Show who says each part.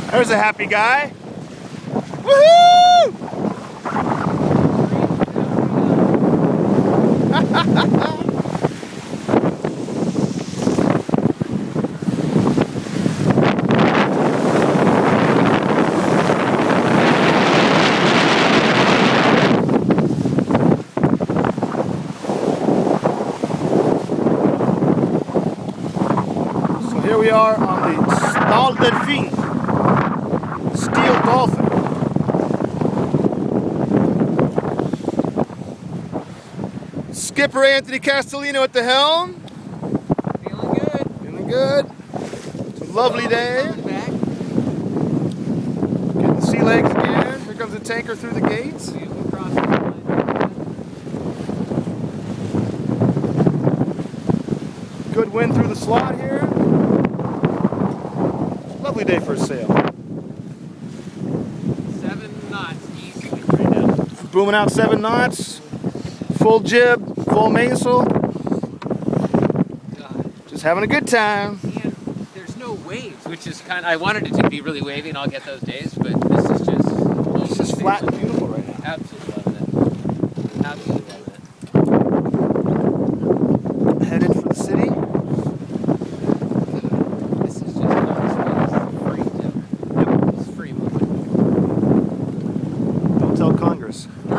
Speaker 1: There's a happy guy. Woohoo! So here we are on the Stahl Delfin, Steel Dolphin. Skipper Anthony Castellino at the helm.
Speaker 2: Feeling good.
Speaker 1: Feeling good. It's a lovely day. Getting the sea legs again. Here comes the tanker through the gates. Good wind through the slot here. Lovely day for a sail.
Speaker 2: 7 knots easy right now.
Speaker 1: Booming out 7 knots. Full jib, full mainsail. Just having a good time.
Speaker 2: And there's no waves, which is kind of, I wanted it to be really wavy and I'll get those days, but this is just...
Speaker 1: It's just flat and beautiful right now.
Speaker 2: Absolutely loving it. Absolutely loving it.
Speaker 1: Headed for the city.
Speaker 2: This is just nice. It's free too. It's free moving.
Speaker 1: Don't tell Congress.